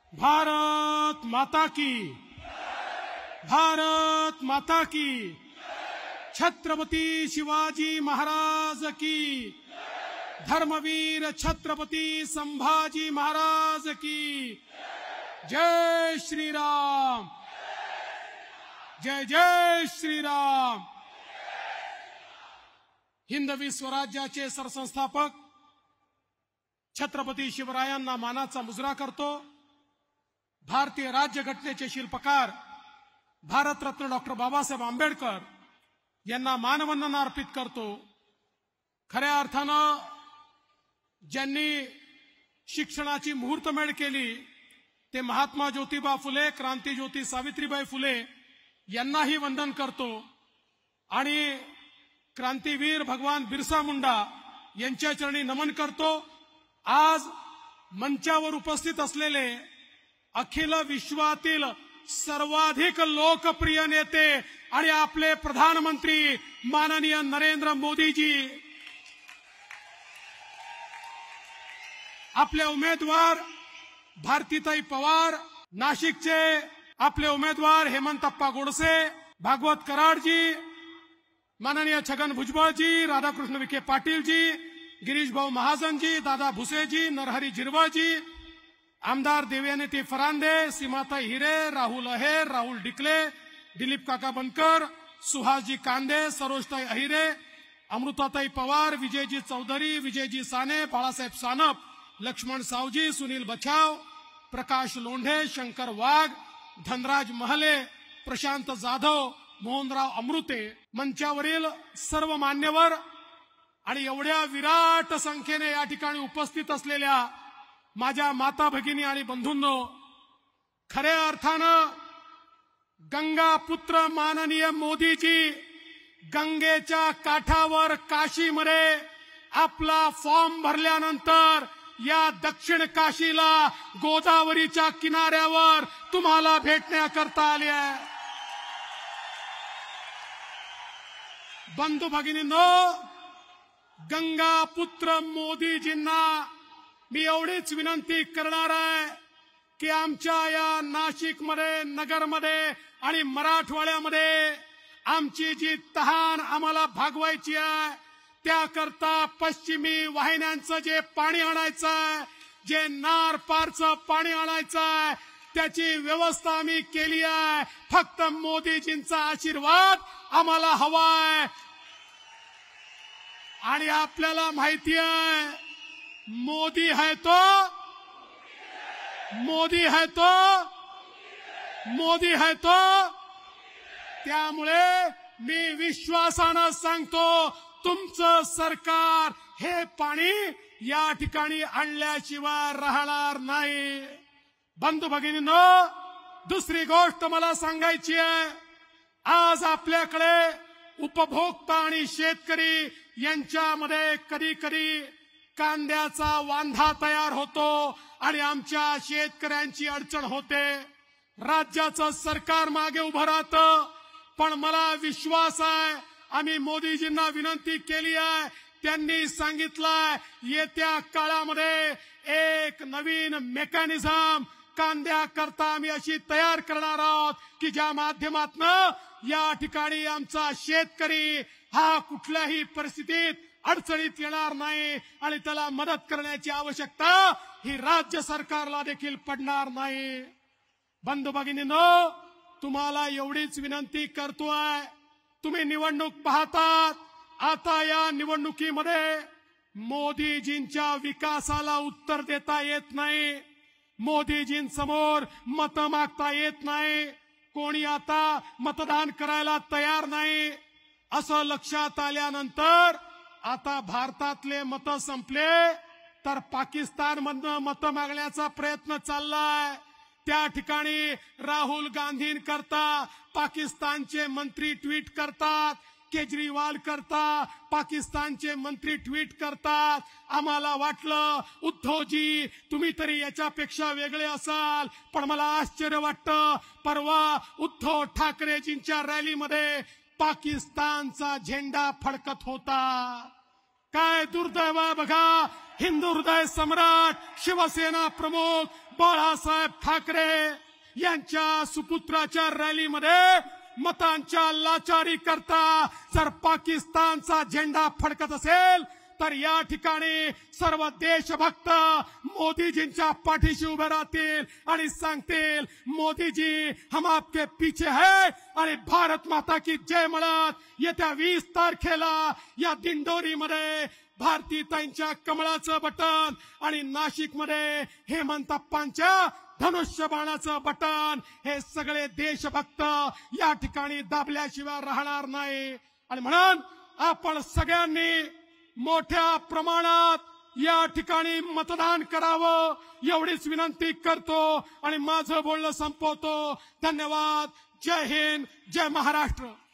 भारत माता की, भारत माता की, छत्रपती शिवाजी महाराज की, धर्मवीर छत्रपती संभाजी महाराज की, जय श्री राम, जय जय श्री राम। हिंदवी स्वराज्याचे सरसंस्थापक छत्रपती शिवरायांना मानाचा मुजरा करतो। भारतीय राज्यघटनेचे शिल्पकार भारतरत्न डॉक्टर बाबासाहेब आंबेडकर यांना मानवंदना अर्पित करतो। खऱ्या अर्थानं ज्यांनी शिक्षणाची मुहूर्तमेढ केली ते महात्मा ज्योतिबा फुले, क्रांतीज्योती सावित्रीबाई फुले यांनाही वंदन करतो आणि क्रांतीवीर भगवान बिरसा मुंडा यांच्या चरणी नमन करतो। आज मंचावर उपस्थित असलेले अखिल विश्वातील सर्वाधिक लोकप्रिय नेते आणि आपले प्रधानमंत्री माननीय नरेंद्र मोदीजी, आपले उमेदवार भारतीताई पवार, नाशिकचे आपले उमेदवार हेमंतप्पा गोडसे, भागवत कराडजी, माननीय छगन भुजबळजी, राधाकृष्ण विखे पाटीलजी, गिरीश भाऊ महाजनजी, दादा भुसेजी, नरहरी झिरवाळजी, आमदार देवयानी फरांदे, सीमाताई हिरे, राहुल अहेर, राहुल डिकले, दिलीप काका बनकर, सुहासजी कांदे, सरोजताई अहिरे, अमृताताई पवार, विजयजी चौधरी, विजयजी साने, बाळासाहेब सानप, लक्ष्मण सावजी, सुनील बछाव, प्रकाश लोंढे, शंकर वाघ, धनराज महले, प्रशांत जाधव, मोहनराव अमृते, मंचावरील सर्व मान्यवर आणि एवढ्या विराट संख्येने या ठिकाणी उपस्थित असलेल्या माझ्या माता भगिनी आणि बंधूंनो, खऱ्या अर्थानं गंगा पुत्र माननीय मोदीजी गंगेच्या काठावर काशीमध्ये आपला फॉर्म भरल्यानंतर या दक्षिण काशीला गोदावरीच्या किनाऱ्यावर तुम्हाला भेटण्याकरता आले आहे। बंधू भगिनींनो, गंगा पुत्र मोदीजींना मी एवढीच विनंती करणार आहे की आमच्या या नाशिकमध्ये, नगरमध्ये आणि मराठवाड्यामध्ये आमची जी तहान आम्हाला भागवायची आहे त्याकरता पश्चिमी वाहिन्यांचं जे पाणी आणायचं आहे, जे नार पारचं पाणी आणायचं आहे त्याची व्यवस्था आम्ही केली आहे। फक्त मोदीजींचा आशीर्वाद आम्हाला हवा आहे आणि आपल्याला माहिती आहे मोदी है तो, मोदी है तो, मोदी है तो। त्यामुळे मी विश्वासानं सांगतो तुमचं सरकार हे पाणी या ठिकाणी आणल्याशिवाय राहणार नाही। बंधू भगिनींनो, दुसरी गोष्ट मला सांगायची आहे, आज आपल्याकडे उपभोक्ता आणि शेतकरी यांच्यामध्ये कधी कधी कांद्याचा वांधा तयार होतो आणि आमच्या शेतकऱ्यांची अडचण होते। राज्याचं सरकार मागे उभं राहतं, पण मला विश्वास आहे आम्ही मोदीजींना विनंती केली आहे, त्यांनी सांगितलंय येत्या काळामध्ये एक नवीन मेकॅनिझम कांद्याकरता आम्ही अशी तयार करणार आहोत की ज्या माध्यमातून या ठिकाणी आमचा शेतकरी हा कुठल्याही परिस्थितीत अडचणीत येणार नाही आणि त्याला मदत करण्याची आवश्यकता ही राज्य सरकारला देखील पडणार नाही। बंधू भगिनींनो, तुम्हाला एवढीच विनंती करतोय, तुम्ही निवडणूक पाहतात, आता या निवडणुकीमध्ये मोदीजींच्या विकासाला उत्तर देता येत नाही, मोदीजींसमोर मत मागता येत नाही, कोणी आता मतदान करायला तयार नाही। असं लक्षात आल्यानंतर आता भारतातले मत संपले तर पाकिस्तानमधनं मत मागण्याचा प्रयत्न चाललाय। त्या ठिकाणी राहुल गांधींकरता पाकिस्तानचे मंत्री ट्विट करतात, केजरीवाल करता पाकिस्तानचे मंत्री ट्विट करतात। आम्हाला वाटलं उद्धवजी तुम्ही तरी याच्यापेक्षा वेगळे असाल, पण मला आश्चर्य वाटतं परवा उद्धव ठाकरेजींच्या रॅलीमध्ये पाकिस्तानचा झेंडा फडकत होता। काय दुर्दैव आहे बघा, हिंदू हृदय सम्राट शिवसेना प्रमुख बाळासाहेब ठाकरे यांच्या सुपुत्राच्या रॅलीमध्ये मतांच्या लाचारी करता जर पाकिस्तानचा झेंडा फडकत असेल तर या ठिकाणी सर्व देशभक्त मोदीजींच्या पाठीशी उभे राहतील आणि सांगतील मोदीजी हम आपके पीछे है आणि भारत माता की जय म्हणत येत्या 20 तारखेला या दिंडोरीमध्ये भारतीताईंच्या कमळाचं बटन आणि नाशिकमध्ये हेमंतप्पांच्या धनुष्यबाणाचं बटन हे सगळे देशभक्त या ठिकाणी दाबल्याशिवाय राहणार नाही। आणि म्हणून आपण सगळ्यांनी मोठ्या प्रमाणात या ठिकाणी मतदान करावं एवढीच विनंती करतो आणि माझं बोलणं संपवतो। धन्यवाद। जय हिंद, जय महाराष्ट्र।